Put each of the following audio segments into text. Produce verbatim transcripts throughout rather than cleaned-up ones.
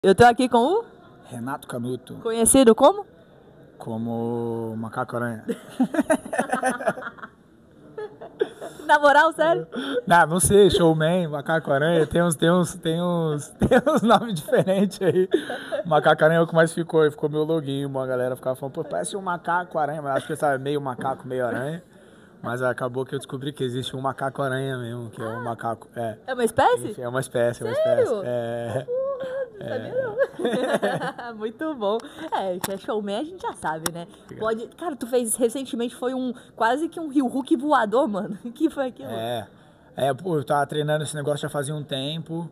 Eu tô aqui com o Renato Canuto, conhecido como? como Macaco-Aranha. Na moral, sério? Não, não sei, Showman, Macaco-Aranha, tem uns, tem uns, tem uns, tem uns nomes diferentes aí. Macaco-Aranha é o que mais ficou, ficou meu loginho, a galera ficava falando, pô, parece um macaco-aranha, mas acho que sabe, meio macaco, meio aranha. Mas acabou que eu descobri que existe um macaco-aranha mesmo, que é um macaco, é. É uma espécie? Enfim, é uma espécie, é uma Sério? espécie. É. Não sabia não. Muito bom. É, que é showman a gente já sabe, né? Pode... Cara, tu fez recentemente, foi um quase que um Rio Hulk voador, mano. Que foi aquilo? É, é, pô, eu tava treinando esse negócio já fazia um tempo.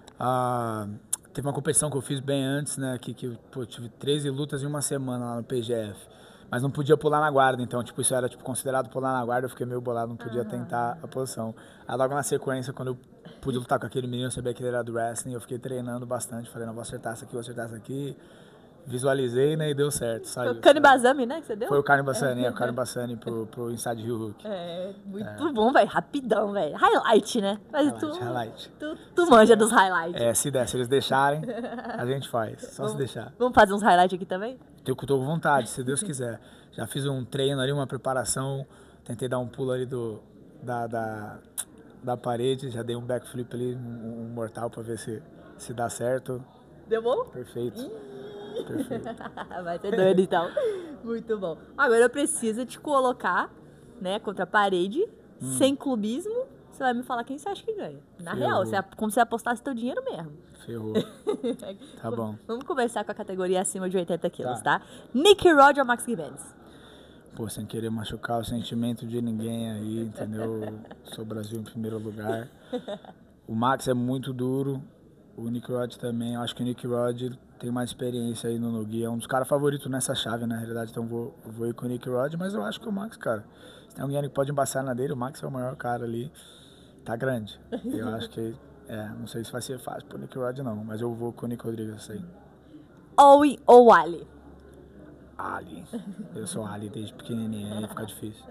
Ah, teve uma competição que eu fiz bem antes, né? Que, que pô, tive treze lutas em uma semana lá no P G F. Mas não podia pular na guarda, então, tipo, isso era tipo, considerado pular na guarda, eu fiquei meio bolado, não podia tentar a posição. Aí logo na sequência, quando eu pude lutar com aquele menino, eu sabia que ele era do wrestling, eu fiquei treinando bastante, falei, não, vou acertar isso aqui, vou acertar isso aqui. Visualizei, né, e deu certo, Foi saiu. o Kanibazami, né, que você deu? Foi o Karen Bassani, é, o Karen Bassani pro, pro Inside Rio Hook. É, muito bom, velho. Rapidão, velho. Highlight, né? Mas Highlight, tu, highlight. tu, tu manja dos highlights. É, se der, se eles deixarem, a gente faz, só se deixar. Vamos fazer uns highlights aqui também? Eu tô com vontade, se Deus quiser. Já fiz um treino ali, uma preparação, tentei dar um pulo ali do, da, da, da parede, já dei um backflip ali, um, um mortal pra ver se, se dá certo. Deu bom? Perfeito. Perfeito. Vai ser doido então. Muito bom. Agora eu preciso te colocar, né, contra a parede, hum. sem clubismo. Você vai me falar quem você acha que ganha. Na Ferrou. real, você, como se você apostasse teu dinheiro mesmo. Ferrou. Tá bom. Vamos começar com a categoria acima de oitenta quilos, tá? tá? Nick Rod ou Max Gimenez? Pô, sem querer machucar o sentimento de ninguém aí, entendeu? Sou Brasil em primeiro lugar. O Max é muito duro. O Nick Rod também. Eu acho que o Nick Rod tem mais experiência aí no Nogi. É um dos caras favoritos nessa chave, na realidade. Então vou, vou ir com o Nick Rod, mas eu acho que o Max, cara, se tem alguém que pode embaçar na dele, o Max é o maior cara ali. Tá grande. Eu acho que, é, não sei se vai ser fácil pro Nick Rod não, mas eu vou com o Nick Rodrigues aí. Owen ou Ali? Ali. Eu sou Ali desde pequenininho, aí fica difícil.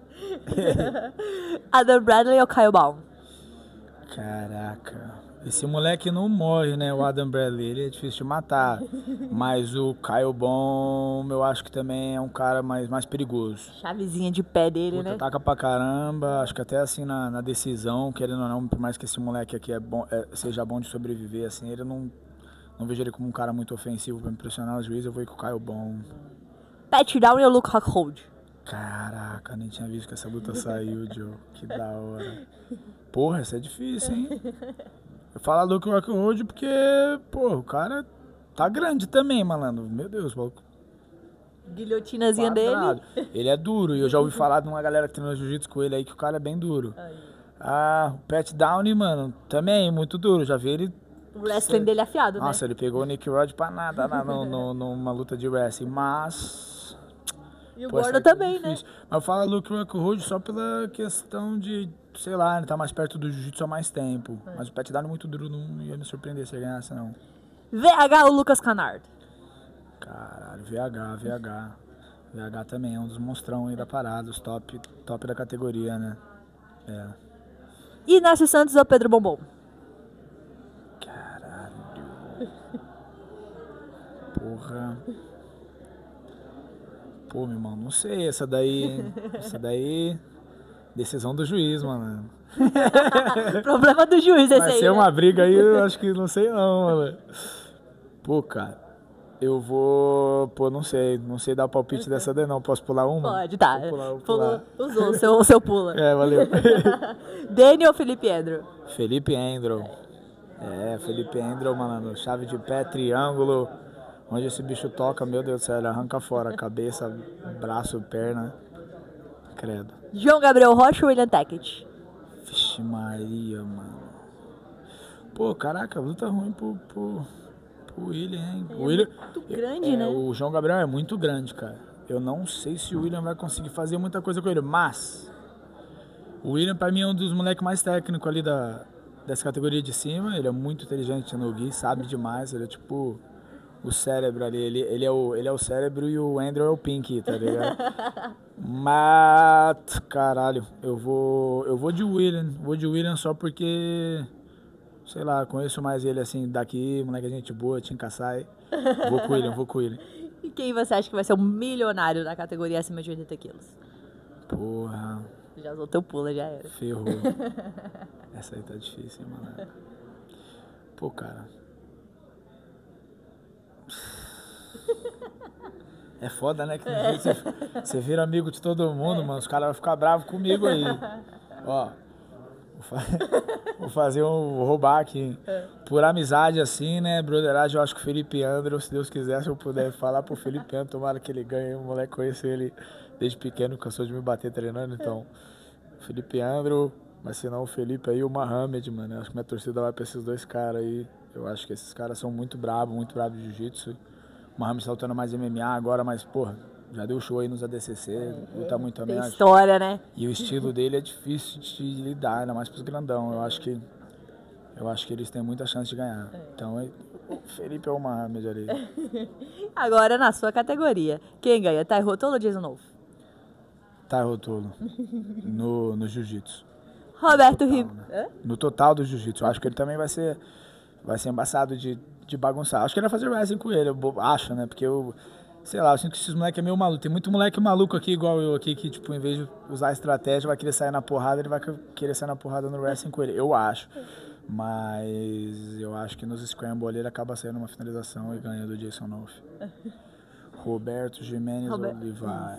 Adam Bradley ou Kyle Baum? Caraca. Esse moleque não morre, né? O Adam Bradley, ele é difícil de matar. Mas o Kyle Baum, eu acho que também é um cara mais, mais perigoso. Chavezinha de pé dele, Puta, né? Ataca pra caramba. Acho que até assim na, na decisão, querendo ou não, por mais que esse moleque aqui é bom, é, seja bom de sobreviver, assim, ele não, não vejo ele como um cara muito ofensivo pra impressionar os juízes. Eu vou ir com o Kyle Baum. Pat Downey ou Luke Rockhold? Caraca, nem tinha visto que essa luta saiu, Joe. Que da hora. Porra, essa é difícil, hein? Eu falo Luke Rockhold porque, pô, o cara tá grande também, malandro. Meu Deus, maluco. Guilhotinazinha dele. Ele é duro, e eu já ouvi falar de uma galera que treinou jiu-jitsu com ele aí que o cara é bem duro. Aí. Ah, o Pat Downey, mano, também muito duro. Já vi ele. O wrestling dele é afiado, Nossa, né? Nossa, ele pegou o Nick Rod pra nada na, no, no, numa luta de wrestling, mas. E o Gordo também, né? Mas eu falo Luke Rockhold só pela questão de, sei lá, ele tá mais perto do jiu-jitsu há mais tempo. É. Mas o Pat Downey é muito duro, não ia me surpreender se ele ganhasse, não. V H ou Lucas Canard? Caralho, V H, V H. V H também é um dos monstrão aí da parada, os top, top da categoria, né? É. Inácio Santos ou Pedro Bombom? Caralho. Porra. Pô, meu irmão, não sei, essa daí, essa daí, decisão do juiz, mano. Problema do juiz esse Vai aí, ser né? uma briga aí, eu acho que não sei não, mano. Pô, cara, eu vou, pô, não sei, não sei dar o palpite dessa daí não, posso pular uma? Pode, tá. Vou pular, vou Pula, pular. usou o seu, o seu pula. É, valeu. Danny ou Felipe Andrew? Felipe Andrew. É, Felipe Andrew, mano, chave de pé, triângulo. Onde esse bicho toca, meu Deus do céu, ele arranca fora, cabeça, braço, perna, credo. João Gabriel Rocha ou William Tackett? Vixe Maria, mano. Pô, caraca, luta ruim pro, pro, pro William, hein? Ele o William, é muito grande, é, né? O João Gabriel é muito grande, cara. Eu não sei se o William vai conseguir fazer muita coisa com ele, mas o William pra mim é um dos moleques mais técnicos ali da, dessa categoria de cima. Ele é muito inteligente no Gui, sabe demais, ele é tipo... O cérebro ali, ele, ele, é o, ele é o cérebro e o Andrew é o Pink, tá ligado? Mas, caralho, eu vou, eu vou de William, vou de William só porque, sei lá, conheço mais ele assim daqui, moleque, gente boa, Tim Kassai. Vou com ele, eu vou com ele. E quem você acha que vai ser o milionário da categoria acima de oitenta quilos? Porra. Já usou teu pula, já era. Ferrou. Essa aí tá difícil, hein, mano. Pô, cara. É foda, né? Que você, você vira amigo de todo mundo, mano. Os caras vão ficar bravos comigo aí. Ó. Vou, fa vou fazer um. Vou roubar aqui. Por amizade, assim, né? Broderagem, eu acho que o Felipe Andro, se Deus quiser, se eu puder falar pro Felipe Andro, tomara que ele ganhe. O moleque conhece ele desde pequeno, cansou de me bater treinando, então. Felipe Andro, mas se não o Felipe aí e o Mohamed, mano. Eu acho que minha torcida vai pra esses dois caras aí. Eu acho que esses caras são muito bravos, muito bravos de jiu-jitsu. O Mohamed tá lutando mais M M A agora, mas, porra, já deu show aí nos A D C C, é, luta muito também. Tem história, acho. Né? E o estilo dele é difícil de lidar, ainda mais pros grandão. Eu acho que, eu acho que eles têm muita chance de ganhar. É. Então, o Felipe é o Mohamed ali. Agora, na sua categoria, quem ganha? Tai Rotolo ou Jason Wolf? Tai Rotolo, no, no jiu-jitsu. Roberto Ribeiro. Né? No total do jiu-jitsu. Eu acho que ele também vai ser, vai ser embaçado de, de bagunçar. Acho que ele vai fazer wrestling com ele, eu acho, né? Porque eu, sei lá, eu sinto que esses moleques é meio maluco. Tem muito moleque maluco aqui, igual eu aqui, que, tipo, em vez de usar estratégia, vai querer sair na porrada, ele vai querer sair na porrada no wrestling com ele. Eu acho. Mas eu acho que nos scramble ele acaba saindo uma finalização e ganha do Jason Wolf. Roberto Jimenez Robert... Olivar.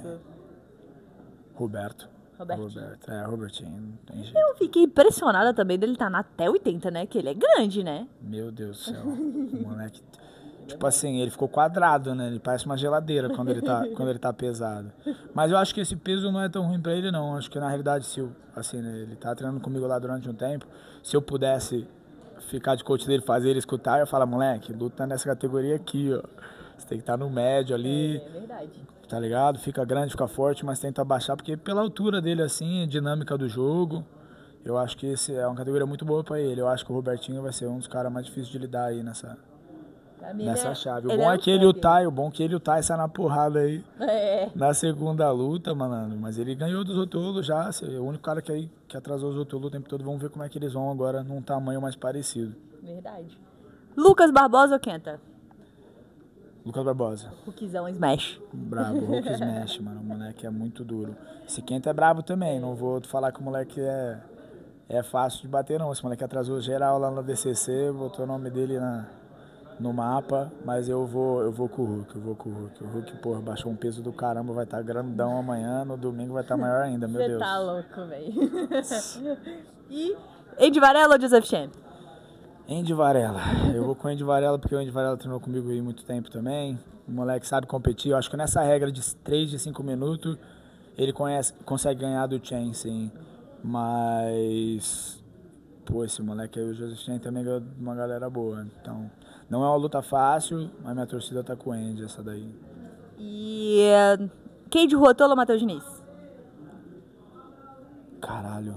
Roberto. Robertinho. Roberto. É, Robertinho, não tem jeito. Eu fiquei impressionada também dele estar na até oitenta, né? Que ele é grande, né? Meu Deus do céu. O moleque. Tipo assim, ele ficou quadrado, né? Ele parece uma geladeira quando ele tá, quando ele tá pesado. Mas eu acho que esse peso não é tão ruim pra ele, não. Acho que na realidade, se eu, assim, né? Ele tá treinando comigo lá durante um tempo. Se eu pudesse ficar de coach dele, fazer ele escutar, eu ia falar, moleque, luta nessa categoria aqui, ó. Você tem que estar no médio ali. É, é verdade. Tá ligado? Fica grande, fica forte, mas tenta baixar, porque pela altura dele, assim, dinâmica do jogo, eu acho que esse é uma categoria muito boa pra ele. Eu acho que o Robertinho vai ser um dos caras mais difíceis de lidar aí nessa, nessa é, chave. O bom é, é que ele e o Tai, o bom é que ele e o Tai saem na porrada aí é. na segunda luta, mano. Mas ele ganhou dos Rotolo já, assim, é o único cara que, aí, que atrasou os Rotolo o tempo todo. Vamos ver como é que eles vão agora num tamanho mais parecido. Verdade. Lucas Barbosa ou Kenta? Lucas Barbosa. Hulkzão Smash. Brabo, Hulk Smash, mano. O moleque é muito duro. Esse Kenta é brabo também. Não vou falar que o moleque é, é fácil de bater, não. Esse moleque atrasou geral lá no D C C, botou o nome dele na, no mapa. Mas eu vou, eu vou com o Hulk, eu vou com o Hulk. O Hulk, porra, baixou um peso do caramba, vai estar tá grandão amanhã. No domingo vai estar tá maior ainda, meu Cê Deus. Você tá louco, velho. E Andy Varela ou Joseph Champ? Andy Varela. Eu vou com o Andy Varela porque o Andy Varela treinou comigo aí muito tempo também. O moleque sabe competir. Eu acho que nessa regra de três de cinco minutos ele conhece, consegue ganhar do Chen, sim. Mas, pô, esse moleque aí, o Joseph Chen também ganhou de uma galera boa. Então, não é uma luta fácil, mas minha torcida tá com o Andy, essa daí. E uh, Cade Ruotolo ou Matheus Diniz? Caralho.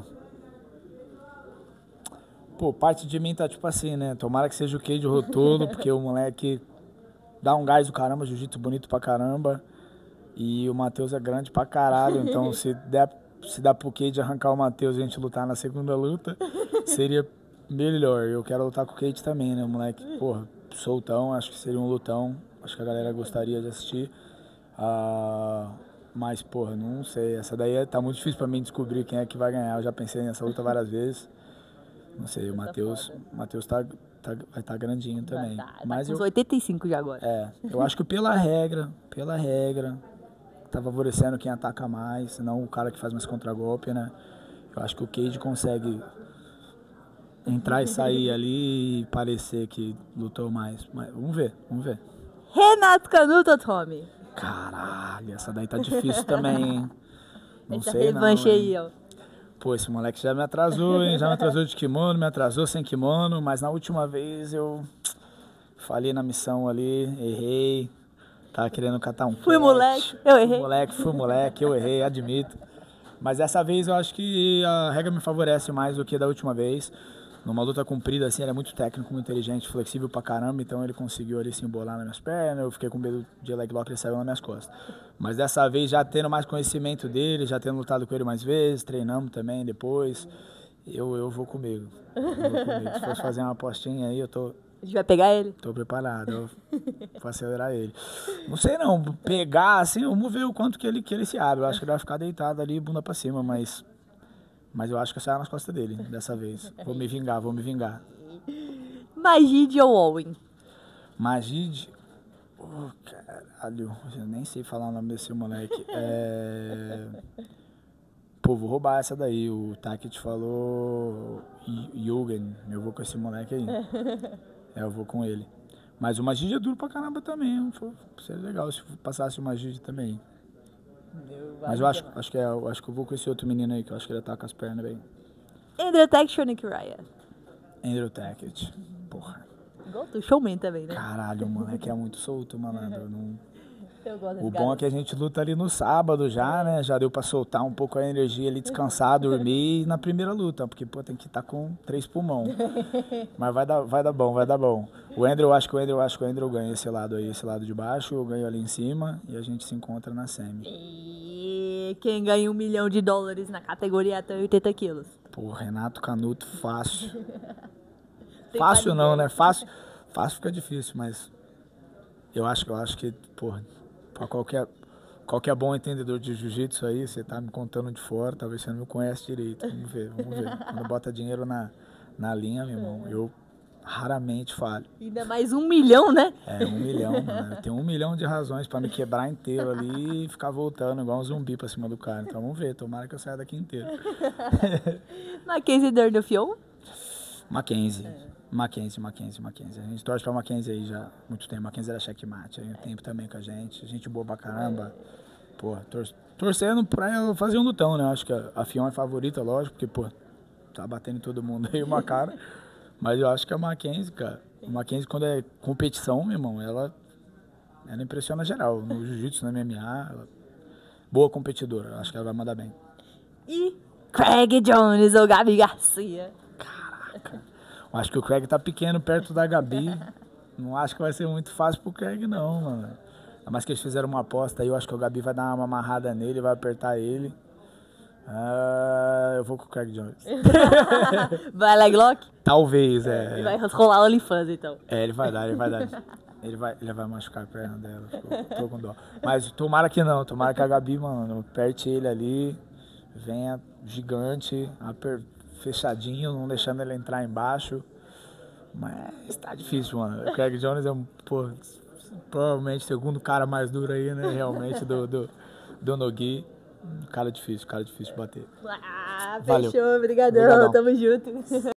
Pô, parte de mim tá tipo assim, né? Tomara que seja o Cade Ruotolo, porque o moleque dá um gás do caramba, jiu-jitsu bonito pra caramba. E o Matheus é grande pra caralho, então se der, se dá pro Cade arrancar o Matheus e a gente lutar na segunda luta, seria melhor. Eu quero lutar com o Cade também, né? O moleque, porra, soltão, acho que seria um lutão. Acho que a galera gostaria de assistir. Ah, mas, porra, não sei. Essa daí tá muito difícil pra mim descobrir quem é que vai ganhar. Eu já pensei nessa luta várias vezes. Não sei, o Matheus, o Matheus tá, tá, vai estar tá grandinho também. Tá, tá, mas tá uns eu, oitenta e cinco já agora. É, eu acho que pela regra, pela regra, tá favorecendo quem ataca mais, não o cara que faz mais contragolpe, né? Eu acho que o Cade consegue entrar e sair ali e parecer que lutou mais. Mas vamos ver, vamos ver. Renato Canuto ou Tommy? Caralho, essa daí tá difícil também, hein? Não essa sei revanche não, aí, ó. Pô, esse moleque já me atrasou, hein? Já me atrasou de kimono, me atrasou sem kimono, mas na última vez eu falhei na missão ali, errei. Tava querendo catar um Fui catch. moleque, eu errei. Fui moleque, fui moleque, eu errei, admito. Mas dessa vez eu acho que a regra me favorece mais do que da última vez. Numa luta comprida, assim, ele é muito técnico, muito inteligente, flexível pra caramba, então ele conseguiu ali se embolar nas minhas pernas, eu fiquei com medo de leg lock, ele saiu nas minhas costas. Mas dessa vez, já tendo mais conhecimento dele, já tendo lutado com ele mais vezes, treinamos também depois, Eu, eu vou comigo. Eu vou comigo. Se fosse fazer uma apostinha aí, eu tô... A gente vai pegar ele? Tô preparado, eu vou acelerar ele. Não sei não, pegar assim, vamos ver o quanto que ele, que ele se abre. Eu acho que ele vai ficar deitado ali, bunda pra cima, mas... Mas eu acho que eu saio nas costas dele, dessa vez. Vou me vingar, vou me vingar. Majid ou Owen? Majid... Oh, caralho, eu nem sei falar o nome desse moleque. É... Pô, vou roubar essa daí. O Taket falou Yugen. Eu vou com esse moleque aí. É, eu vou com ele. Mas o Majid é duro pra caramba também. Seria legal se passasse o Majid também. Mas eu acho, acho, que é, eu acho que eu vou com esse outro menino aí, que eu acho que ele tá com as pernas bem. Andrew Tackett ou Nick Ryan? Andrew Tackett. Porra. Igual tu, showman também, né? Caralho, o moleque é muito solto, malandro. Não... Eu gosto O desse bom cara. é que a gente luta ali no sábado já, né? Já deu pra soltar um pouco a energia ali, descansar, dormir na primeira luta. Porque, pô, tem que estar com três pulmão. Mas vai dar, vai dar bom, vai dar bom. O Andrew, eu acho que o Andrew, eu acho que o Andrew ganha esse lado aí, esse lado de baixo. Eu ganho ali em cima e a gente se encontra na semi. E quem ganha um milhão de dólares na categoria até oitenta quilos? Pô, Renato Canuto, fácil. Tem Fácil pra não, ninguém. né? Fácil, fácil fica difícil, mas eu acho, eu acho que, pô, pra qualquer, qualquer bom entendedor de jiu-jitsu aí, você tá me contando de fora, talvez você não me conhece direito. Vamos ver, vamos ver. Quando bota dinheiro na, na linha, meu irmão, eu raramente falho. Ainda mais um milhão, né? É, um milhão, mano. Eu tenho um milhão de razões pra me quebrar inteiro ali e ficar voltando igual um zumbi pra cima do cara. Então vamos ver, tomara que eu saia daqui inteiro. Mackenzie Dern ou Fion? Mackenzie. Mackenzie, Mackenzie, Mackenzie. A gente torce pra Mackenzie aí já há muito tempo. Mackenzie era checkmate, aí o tempo também com a gente. Gente boa pra caramba. Pô, tor torcendo pra ela fazer um lutão, né? Acho que a, a Fion é favorita, lógico, porque, pô, tá batendo em todo mundo aí uma cara. Mas eu acho que a Mackenzie, cara, a Mackenzie quando é competição, meu irmão, ela, ela impressiona geral. No jiu-jitsu, na M M A, ela, boa competidora. Eu acho que ela vai mandar bem. E Craig Jones ou Gabi Garcia? Caraca. Eu acho que o Craig tá pequeno perto da Gabi. Não acho que vai ser muito fácil pro Craig, não, mano. Mas que eles fizeram uma aposta aí, eu acho que o Gabi vai dar uma amarrada nele, vai apertar ele. Ah, eu vou com o Craig Jones. Vai leg lock? Talvez, é. E vai rolar o OnlyFans, então. É, ele vai dar, ele vai dar. Ele vai, ele vai machucar a perna dela. Tô, tô com dó. Mas tomara que não, tomara que a Gabi, mano, aperte ele ali, venha gigante, aper, fechadinho, não deixando ele entrar embaixo. Mas tá difícil, mano. O Craig Jones é um, pô, provavelmente o segundo cara mais duro aí, né? Realmente, do, do, do Nogi. Cara difícil, cara difícil de bater. Ah, Valeu. fechou, brigadão, Obrigadão. tamo junto.